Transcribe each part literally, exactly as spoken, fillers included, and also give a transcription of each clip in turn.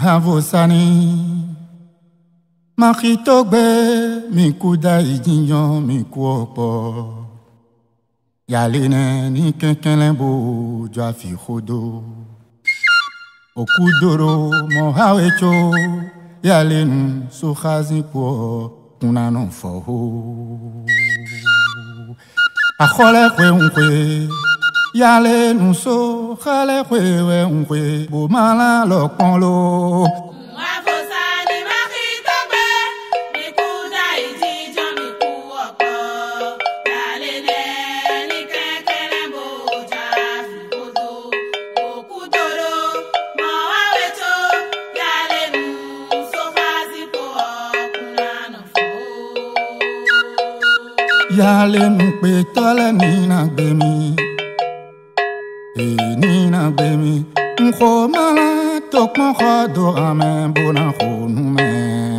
havosani makitogbe mi kuda ijinyan mi ku opo yalene ni kenkenlembo jo afi khodo okudoro mo hawecho yalenu so khazi po kuna no fo akhole kwe unkwe yalenu so khale kwe we unkwe bo mala lo ponlo Yale mpe tole nina gbemi e nina gbemi mko mala tok mo khodo amen bona khonu me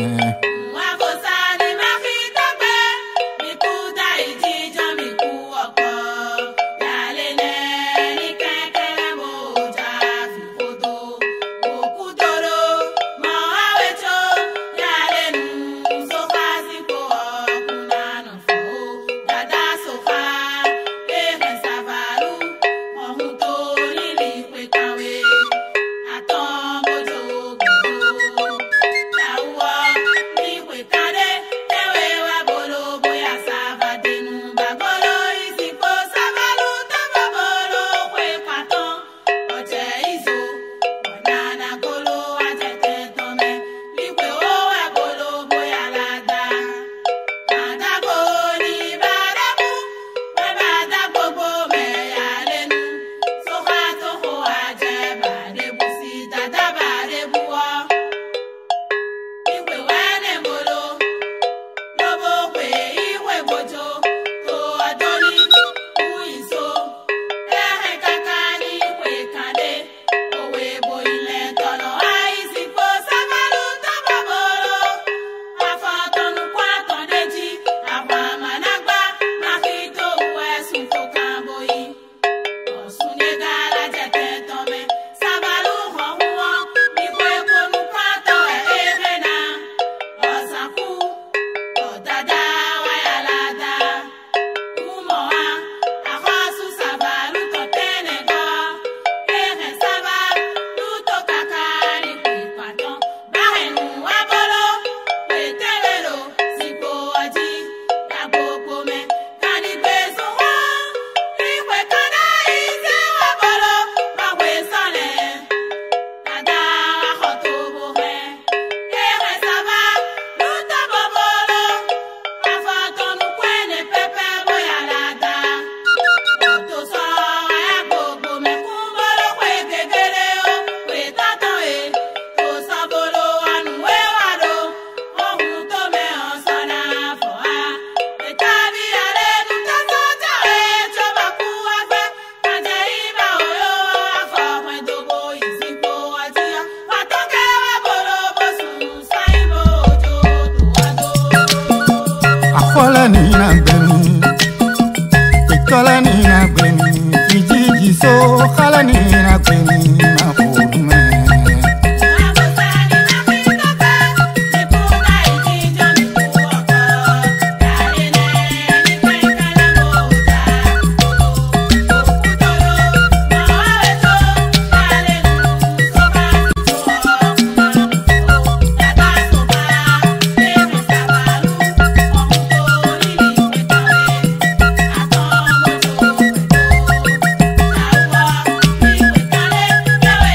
Nina gbemi, itola nina gbemi, kijiji so khala nina gbemi na kume. Yeah.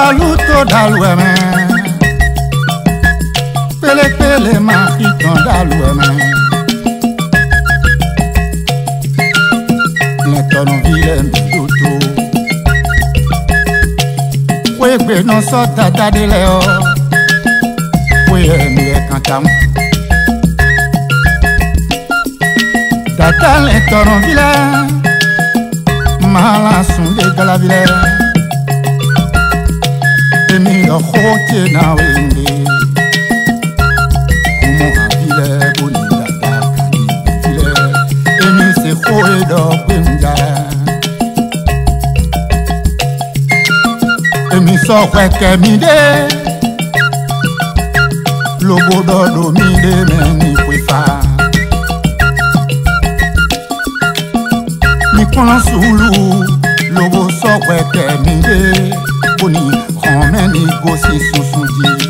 Savaluto dalueme Pele pele makiton dalueme Netono vile mdutu Kwegbe non sota dadileo Kweye miye kantam Tata netono vile Mala sunde gala vile Emi lo khote na wende Kumo avile boni dada kani vile Emi se khoe do bemja Emi so kweke mide Lobo do do mide meni kwefa Mi kono sulu Lobo so kweke mide Boni Romain négocie son soudi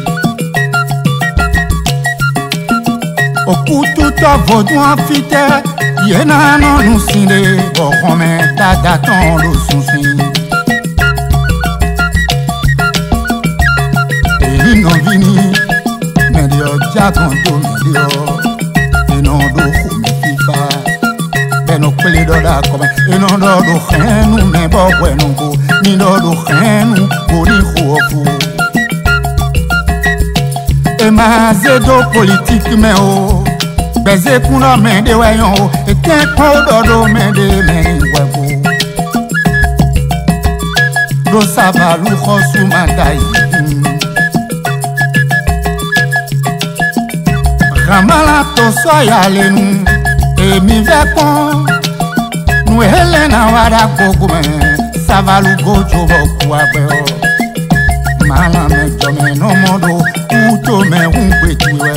Au coup tout à vaudouin fite Yena non nous sinde Bon Romain dada ton le souci Et il non vini Mais dio diagondo mais dio Et non do me fifa Ben no pele do da comme Et non do do khenu mais bon bueno go Ni do do khenu Boni khofu E ma zedo politique me o Beze kuna mende wayon o E ten kodo do mende meni webo Do Savalu khosu madai Ramala to soya lenu E mi vekon Nou helena wada kokume Savalu gojo boku abeo Mala me jome no modo Uto me umpe tuwe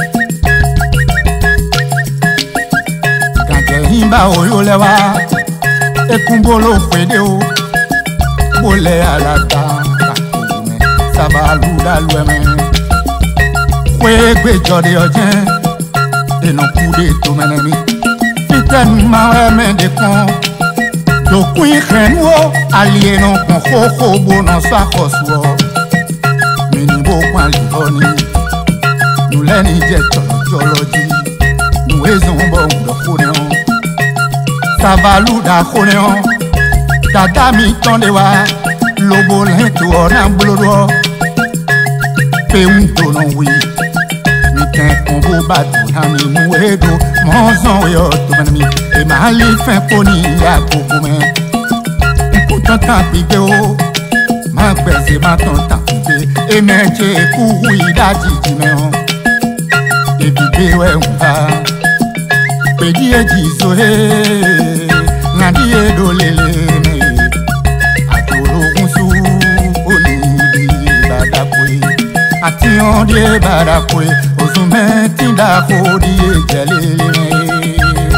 Kage himba oyo lewa Ekumbolo kwede o Bole alata Kakume Savalu dalueme Kwegwe jode ojen E non kude to menemi Fiten mawe men de kon Do kwen khenwo Alye non kon koko bo non sa khoswo Meni bo kwan livoni Nou leni jeto joloji Nou ezon bon do khoneon Savalu da khoneon Tata mi tondewa Lobo lento onan blodo Pe un tonon wi Mi ten konbo badu Hami mwedo Monzon yo to manami E mali fin poni ya koko men Koutan tapide o Ma beze ma ton tapide E menche kou ida jiji men E bibe we unha Pe diye jizo he Nadi e do lele me Atoro unsu Oni di badakwe Ati on di badakwe Ozume tinda kodi e jelele me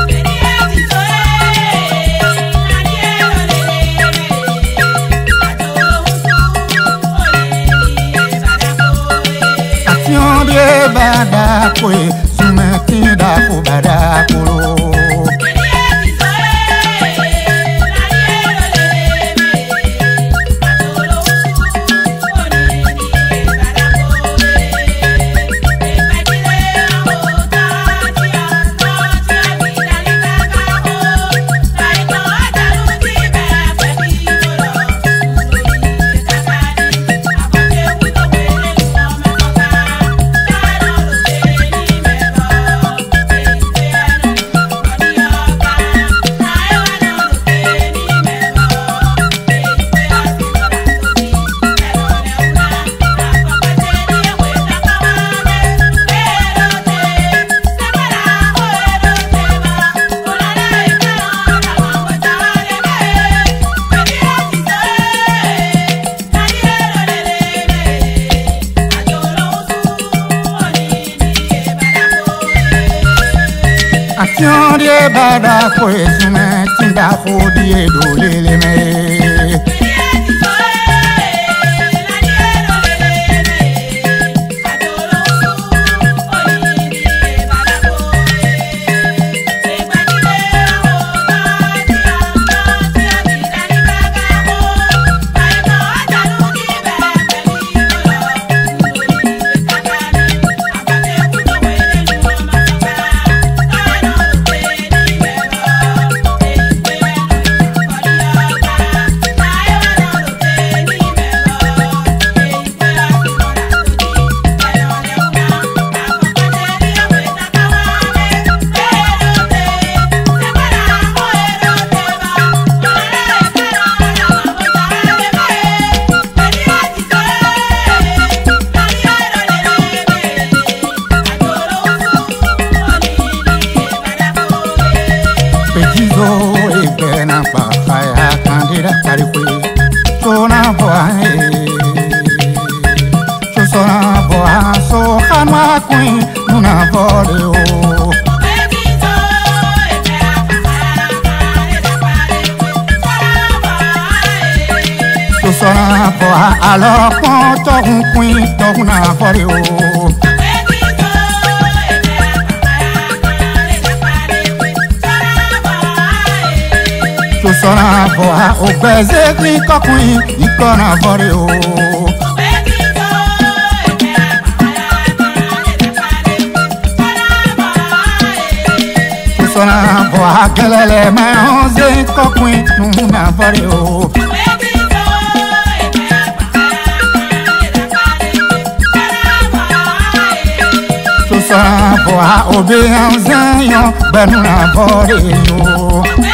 Badakwe, sume da ko badakolo. Action de badakwe, sume tinda kodi e do lele me. vore kwe Chona boa Chosona boa so hanwa queen Nuna vore o Chosona boa alors quand ton queen Ton na vore o Chosona boa o beze kliko queen Ikona vore o Chosona boa gelele me onze kokwin Nuna vore o Chosona boa obe onze yo Benuna vore o